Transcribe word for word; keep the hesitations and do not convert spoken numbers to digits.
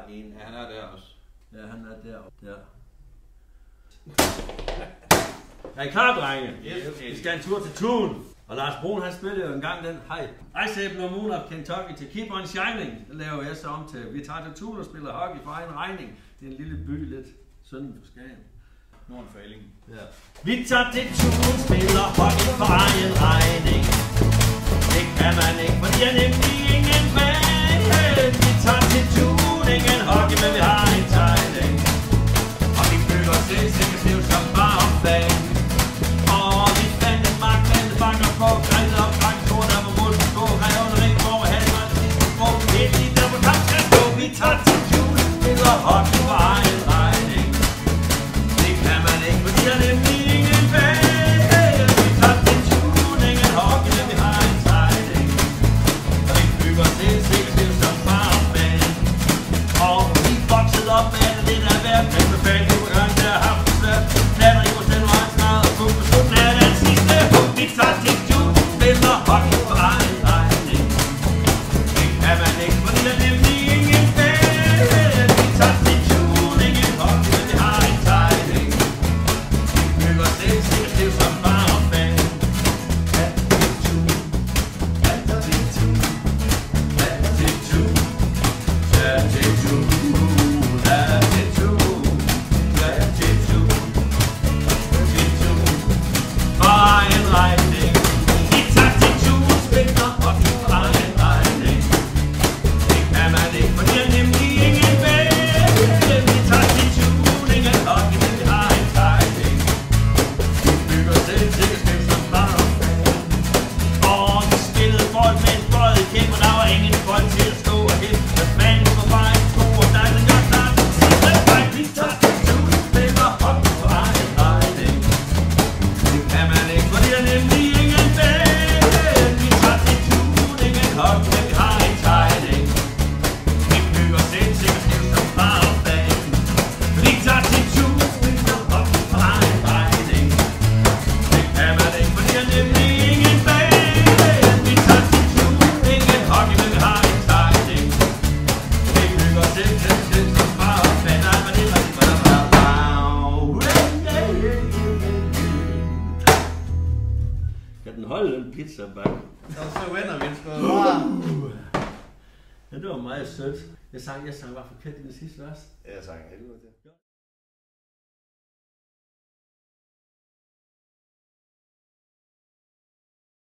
en. Han er der også. Ja, han er der. Der. Er I klar, drenge? Yes. Vi skal en tur til Thun. Og Lars Brun, han spillede jo engang den. Hej. I say Blue Moon of Kentucky to keep on shining. Det laver jeg så om til. Vi tager til Thun og spiller hockey for egen regning. Det er en lille by lidt sønden for Skagen. Norden for Elling. Ja. Vi tager til Thun, spiller hockey for egen regning. Det kan man ikke, for de er nemlig ingen bag. Vi tager til Thun, ingen hockey, men vi har en tegning. Og vi føler os til, sikkert stiv som bare om bag. Og vi fandt en magt, fandt bakker på, grænne og frank, to der var mål på stå, revne ring over halv, og det sidste sprog, helt lige der på kamp skal stå. Vi tager til Thun, spiller hockey for egen regning. Det kan man ikke, for de er nemlig ingen bag. Vi tager til Thun, ingen hockey, men vi har en tegning. Og vi bygger os til, sikkert stiv som bare om bag. Og vi voksede op med alt det der er værd, men med fanden på gang, der har haft det svært. Natter i vores tænder, og en snart, og fuld på slutten af den sidste hug. Vi tager til Thun, spiller hockey for egen regning. Det kan man ikke, for de er nemlig ingen bag. Vi tager til Thun, ingen hockey, men vi har en tegning. Vi bygger os til, sikkert stiv som bare om bag. Ja, til Thun, ja, til Thun, ja, til Thun, ja, til Thun. Kan den holde den pizza bakke? Og så vender vi sgu. Ja, det var meget sødt. Jeg sang, jeg sang bare forkert i den sidste vers. Jeg sang helvede til.